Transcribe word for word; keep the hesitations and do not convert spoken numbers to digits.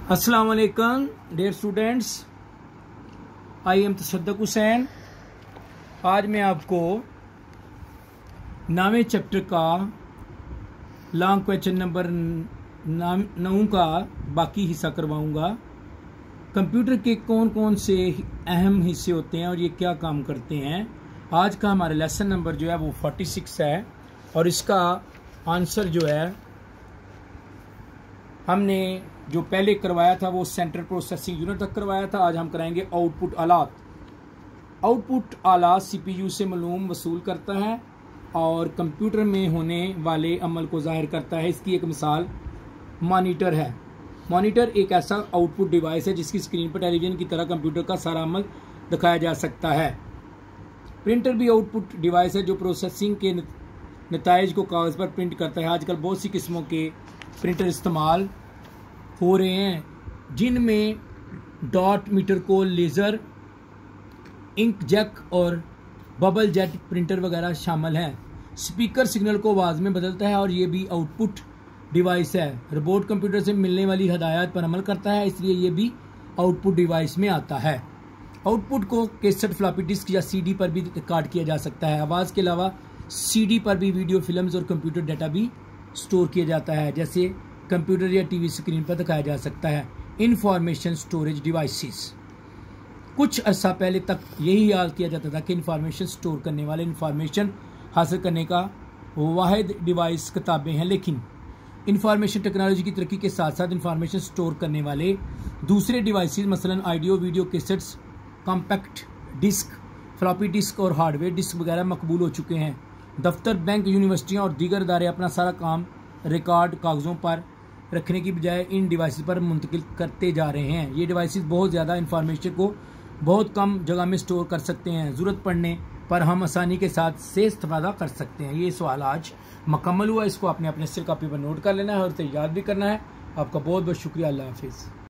अस्सलाम वालेकुम dear students, I am Tasadduq Hussain. आज मैं आपको नावे चैप्टर का लॉन्ग क्वेश्चन नंबर नौ का बाकी हिस्सा करवाऊंगा। कंप्यूटर के कौन कौन से अहम हिस्से होते हैं और ये क्या काम करते हैं। आज का हमारा लेसन नंबर जो है वो छियालीस है और इसका आंसर जो है हमने जो पहले करवाया था वो सेंट्रल प्रोसेसिंग यूनिट तक करवाया था। आज हम कराएंगे आउटपुट आलात। आउटपुट आलात सीपीयू से मालूम वसूल करता है और कंप्यूटर में होने वाले अमल को जाहिर करता है। इसकी एक मिसाल मॉनिटर है। मॉनिटर एक ऐसा आउटपुट डिवाइस है जिसकी स्क्रीन पर टेलीविजन की तरह कंप्यूटर का सारा अमल दिखाया जा सकता है। प्रिंटर भी आउटपुट डिवाइस है जो प्रोसेसिंग के नताइज को कागज़ पर प्रिंट करता है। आजकल बहुत सी किस्मों के प्रिंटर इस्तेमाल हो रहे हैं जिनमें डॉट मीटर को लेज़र, इंकजेट और बबल जेट प्रिंटर वगैरह शामिल हैं। स्पीकर सिग्नल को आवाज़ में बदलता है और ये भी आउटपुट डिवाइस है। रोबोट कंप्यूटर से मिलने वाली हदायत पर अमल करता है, इसलिए ये भी आउटपुट डिवाइस में आता है। आउटपुट को कैसेट, फ्लॉपी डिस्क या सीडी पर भी रिकॉर्ड किया जा सकता है। आवाज़ के अलावा सीडी पर भी वीडियो, फिल्म्स और कंप्यूटर डाटा भी स्टोर किया जाता है, जैसे कंप्यूटर या टीवी स्क्रीन पर दिखाया जा सकता है। Information storage devices. कुछ अर्सा पहले तक यही याद किया जाता था कि इंफॉर्मेशन स्टोर करने वाले इंफॉर्मेशन हासिल करने का वाहिद डिवाइस किताबें हैं, लेकिन इंफॉर्मेशन टेक्नोलॉजी की तरक्की के साथ साथ इंफॉर्मेशन स्टोर करने वाले दूसरे डिवाइसेस मसलन audio, video cassettes, compact disk, floppy disk और हार्डवेयर डिस्क वगैरह मकबूल हो चुके हैं। दफ्तर, बैंक, यूनिवर्सिटियाँ और दीगर इदारे अपना सारा काम रिकॉर्ड कागज़ों पर रखने की बजाय इन डिवाइसेस पर मुंतकिल करते जा रहे हैं। ये डिवाइसेस बहुत ज़्यादा इंफॉर्मेशन को बहुत कम जगह में स्टोर कर सकते हैं। ज़रूरत पड़ने पर हम आसानी के साथ से इस्तेफादा कर सकते हैं। ये सवाल आज मुकम्मल हुआ। इसको अपने अपने सिर कॉपी पर नोट कर लेना है और इसे याद भी करना है। आपका बहुत बहुत शुक्रिया। अल्लाह हाफिज़।